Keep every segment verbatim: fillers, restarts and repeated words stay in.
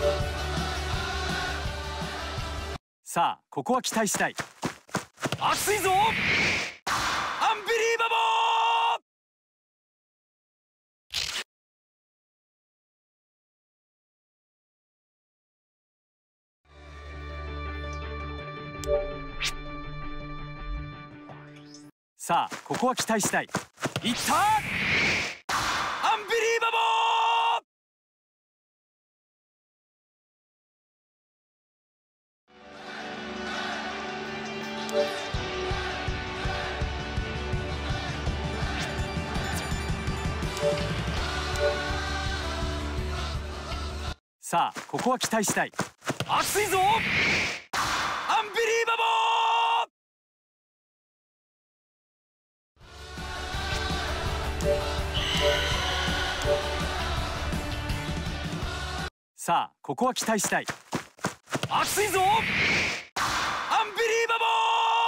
さあ、ここは期待したい。熱いぞ。アンビリーバボー。さあ、ここは期待したい。いった。アンビリーバボー。さあ、ここは期待したい。熱いぞ。アンビリーバボー。さあ、ここは期待したい。熱いぞ。アンビリーバボ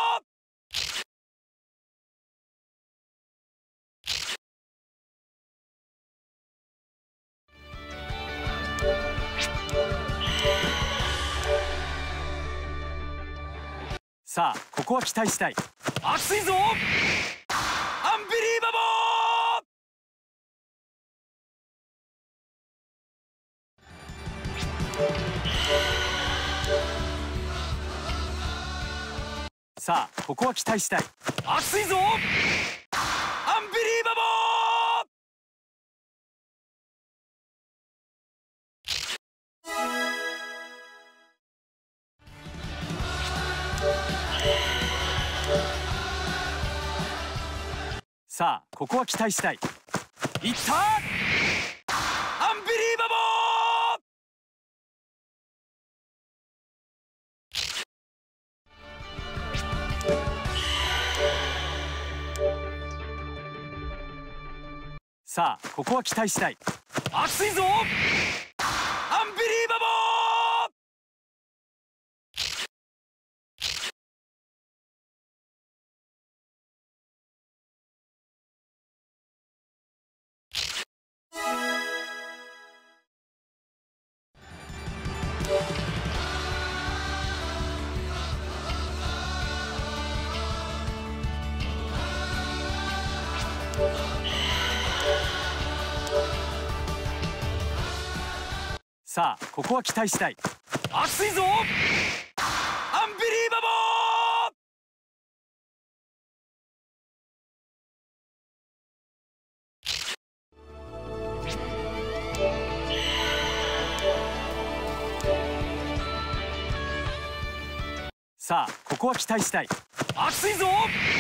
ー。さあ、ここは期待したい。熱いぞ。アンビリーバボー。さあ、ここは期待したい。熱いぞ。アンビリーバボー。さあ、ここは期待したい。いった。アンビリーバボー。さあ、ここは期待したい。熱いぞ。アンビリーバボー。さあ、ここは期待したい。熱いぞ。アンビリーバボー。さあ、ここは期待したい。熱いぞ。アンビリー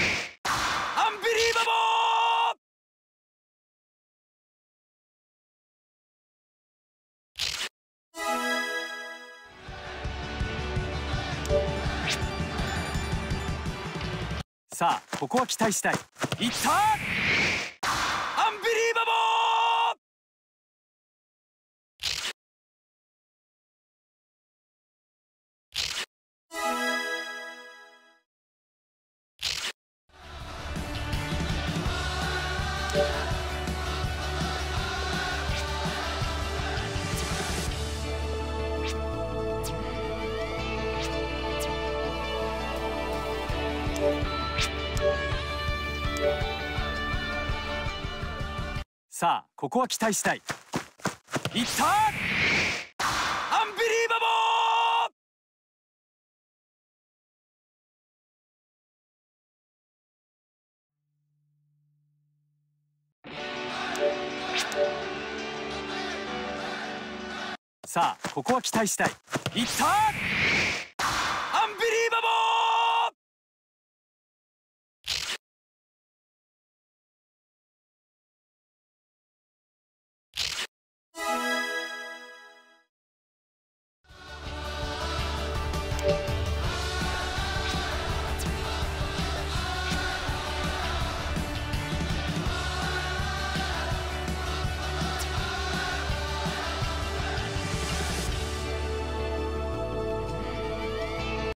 バボー。さあ、ここは期待したい。いった。アンビリーバボー。さあ、ここは期待したい。いった。アンビリーバボー。さあ、ここは期待したい。いった。